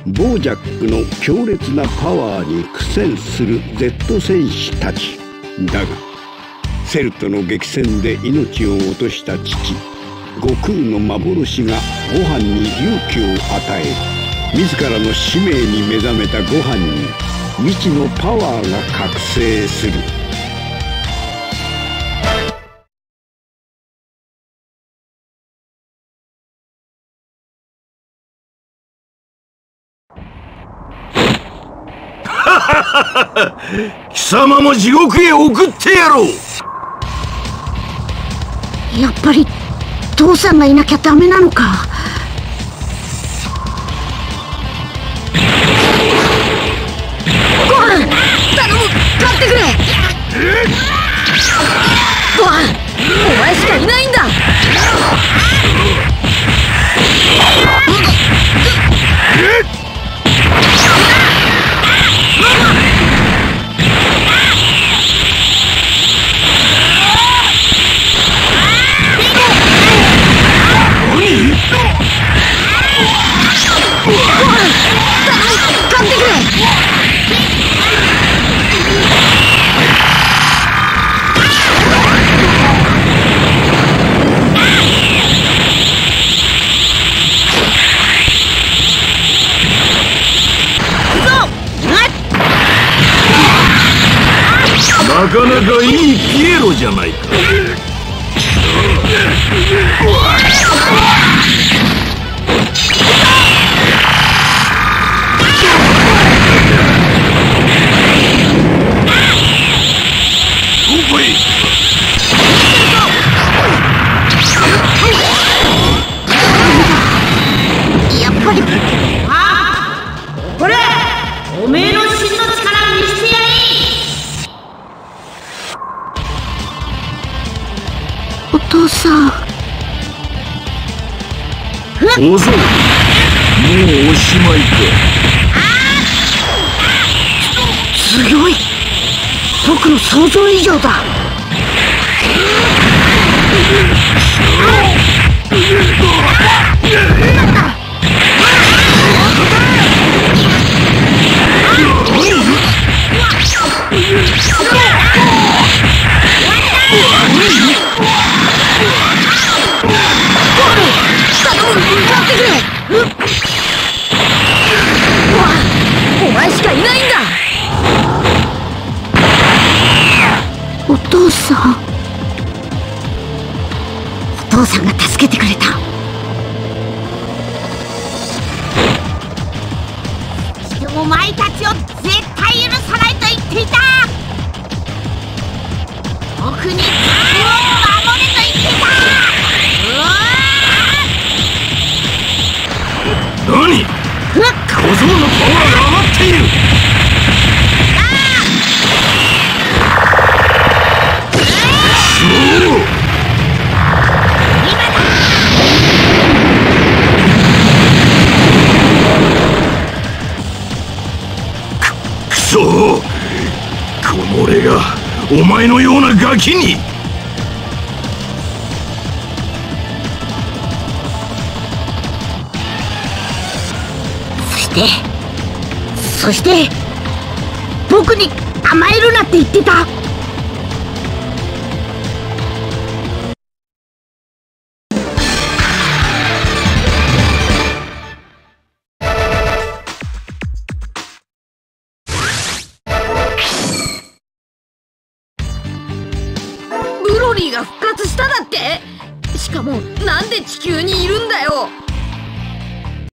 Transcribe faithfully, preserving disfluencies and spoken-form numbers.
ボージャックの強烈なパワーに苦戦する Z 戦士たちだが、セルトの激戦で命を落とした父悟空の幻がゴハンに勇気を与え、自らの使命に目覚めたゴハンに未知のパワーが覚醒する。 貴様も地獄へ送ってやろう。 やっぱり父さんがいなきゃダメなのか。ごはん頼む、勝ってくれ。ごはん、お前しかいないんだ。 なかなかいいピエロじゃないか。 やっぱりこれおめえの真の力見せてやれ。お父さん。 遅い。もうおしまいか。 強い。僕の想像以上だ。お前しかいないんだ。お父さん。お父さんが助けてくれた。お前たちを絶対許さないと言っていた。僕に自分を守れと言っていた。 何？小僧のパワーが余っている。くそ！この俺がお前のようなガキに。 そしてそして僕に甘えるなって言ってた。ブロリーが復活しただって。しかもなんで地球にいるんだよ。